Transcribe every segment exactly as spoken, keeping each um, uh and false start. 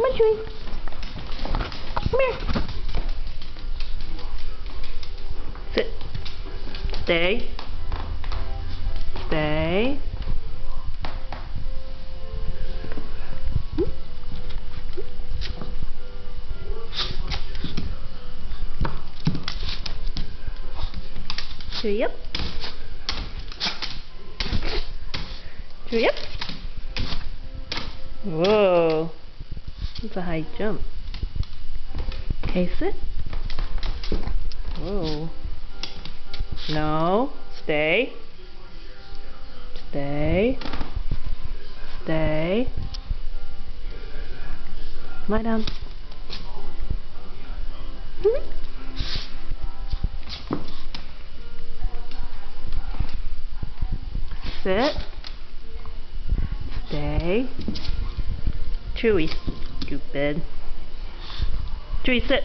Come on, Chewy. Come here. Sit. Stay. Stay. Chewy up. Chewy up. Whoa. That's a high jump. Okay, sit. Whoa. No. Stay. Stay. Stay. Lie down. Sit. Stay. Chewy, stupid. Chewy, sit.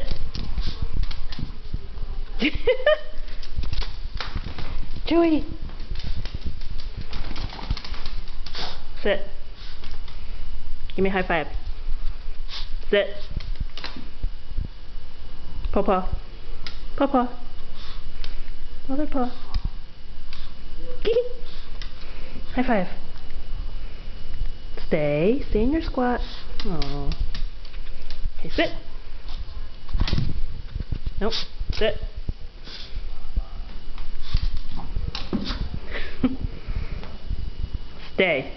Chewy. Sit. Give me a high five. Sit. Paw paw. Paw paw. Other paw. High five. Stay. Stay in your squat. Aww. Okay, sit. Nope. Sit. Stay.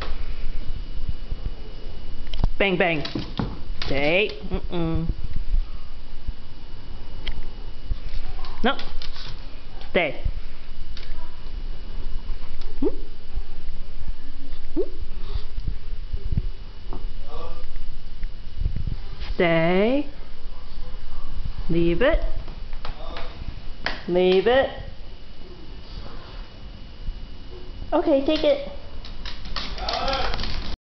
Bang, bang. Stay. Mm-mm. Nope. Stay. Hmm? Hmm? Stay. Leave it. Leave it. Okay, take it.